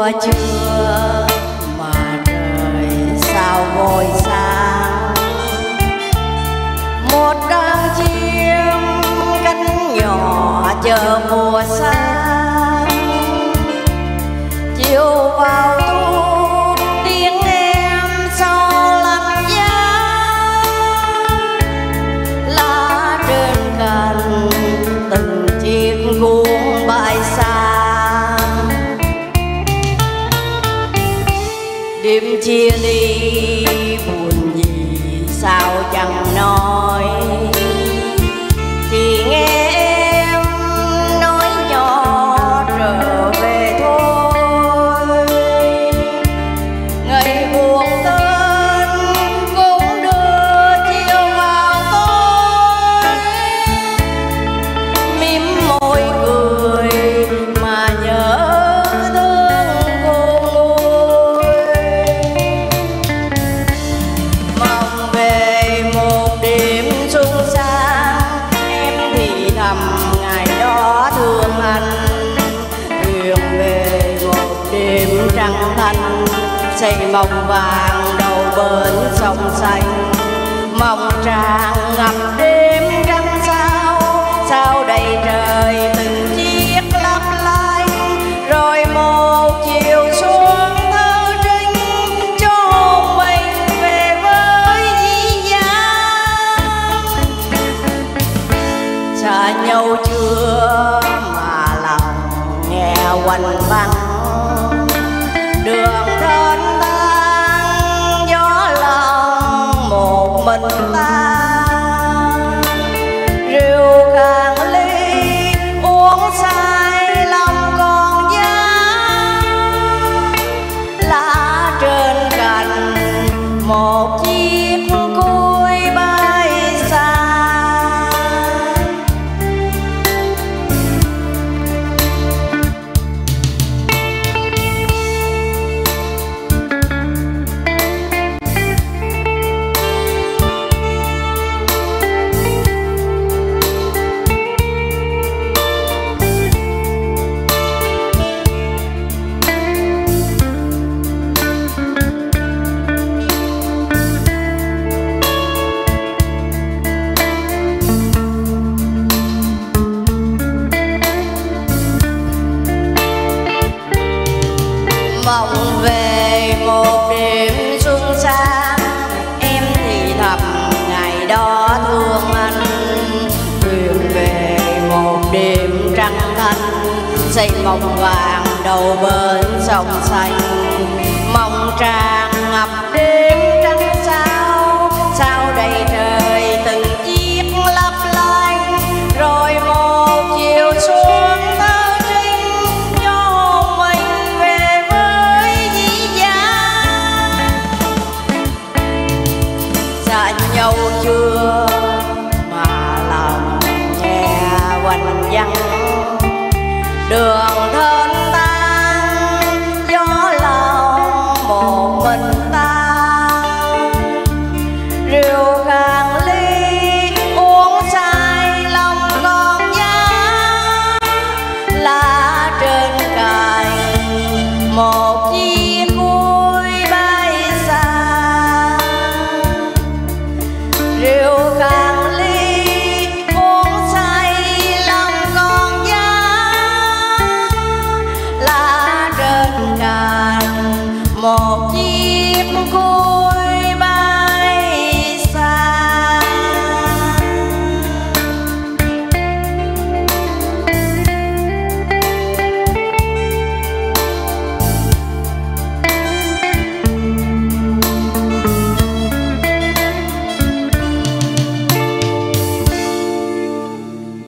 Mùa trưa mà trời sao vội sao, một đàn chim cánh nhỏ chờ mùa xa. Chiều vào thu tiếng em sau lăn giá, lá trên cành từng chiếc cuốn bay xa. Đêm chia ly buồn gì sao chẳng nói, chỉ nghe em nói nhỏ trở về thôi. Ngày buồn tên cũng đưa chiều vào tối, mím môi cười mà nhớ trăng thanh. Xây mộng vàng đầu bến sông xanh, mộng tràng ngập đêm trăng sao. Sao đầy trời từng chiếc lấp lánh, rồi một chiều xuống thơ trinh cho mình về với dĩ dáng. Xa nhau chưa mà lòng nghe quanh vắng, đường thênh thang gió lòng một mình ta. Rượu càng ly uống say lòng còn giá, lá trên cành một chiếc cối bay xa. Mộng về một đêm xuân sang, em thì thầm ngày đó thương anh. Thuyền về một đêm trăng thanh, xây mộng vàng đầu bến sông xanh. Mộng tràng ngập đêm trăng sao, sao đầy trời từng chiếc lấp lánh, rồi một chiều xuống thơ trinh cho mình về với dĩ dáng. Xa nhau chưa mà lòng nghe quanh vắng, đường thênh thang gió lòng một mình ta. Rượu càng ly uống say lòng còn giá, lá trên cành một chiếc cối bay xa. Rượu càng ly uống say lòng còn giá, lá trên cành một chiếc cối